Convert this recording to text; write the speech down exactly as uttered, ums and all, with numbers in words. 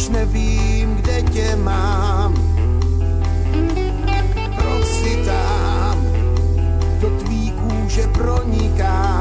když nevím, kde tě mám. Proč si tam do tvý kůže pronikám?